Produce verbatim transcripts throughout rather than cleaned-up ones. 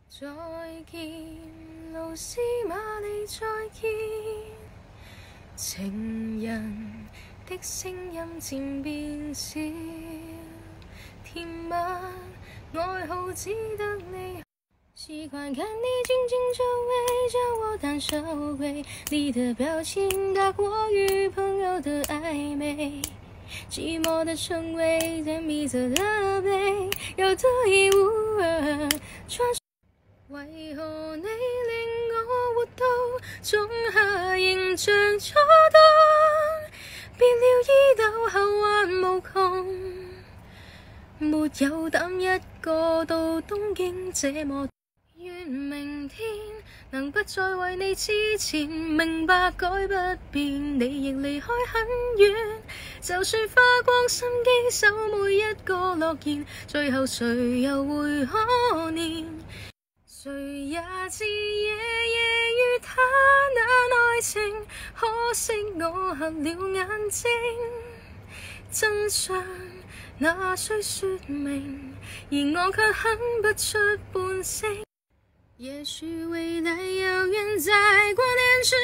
再見，露絲瑪莉，再見。情人的聲音漸變少，甜蜜愛好只得你。習慣看你緊緊周圍，叫我膽小鬼。你的表情大過於朋友的曖昧，寂寞的稱謂在迷着的背，要獨一無二傳說。為何你令我活到仲夏仍像初冬？別了伊豆後患無窮，沒有膽一個到東京這麼。願明天能不再為你痴纏，明白改不變，你亦離開很遠。就算花光心機守每一個諾言，最後誰又會可憐？誰也知夜夜與他那愛情，可惜我瞎了眼睛。真相那需說明，而我卻哼不出半聲。也許未來遙遠在光年之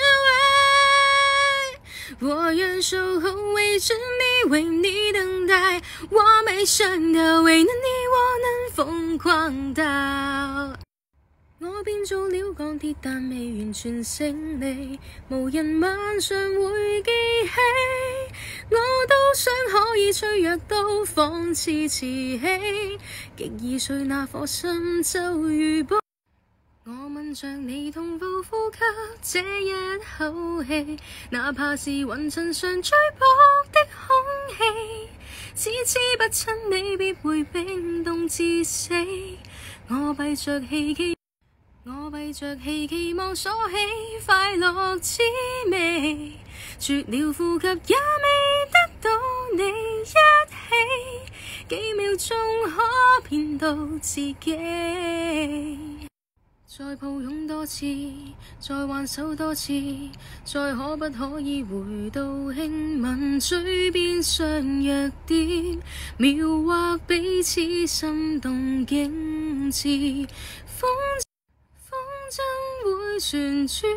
外，我願守候未知你，為你等待。我沒想到為了你我能瘋狂到，我變做了鋼鐵但未完全勝利，無人晚上會記起。我都想可以脆弱到仿似瓷器，極易碎那顆心就如玻。我吻着你同步呼吸這一口氣，哪怕是雲層上最薄的空氣，只知不親你必會冰凍至死。我閉着氣期，我閉着氣期望鎖起快樂滋味，絕了呼吸也未得到你一起，幾秒鐘可騙到自己。再抱擁多次，再挽手多次，再可不可以回到輕吻嘴邊上弱點，描畫彼此心動景緻。風風箏會旋轉，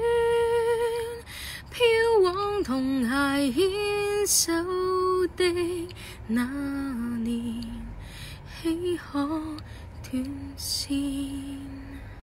飄往同偕牽手的那年，豈可斷線？